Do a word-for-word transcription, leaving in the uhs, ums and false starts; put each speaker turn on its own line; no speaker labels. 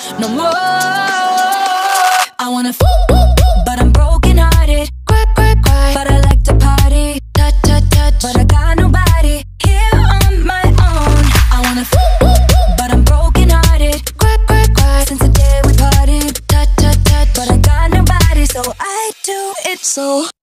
no more. I wanna f but I'm broken hearted. Cry, cry, cry, but I like to party. Touch, touch, touch, but I got nobody here on my own. I wanna f but I'm broken hearted. Cry, cry, cry, since the day we parted. Touch, touch, touch, but I got nobody, so I do it so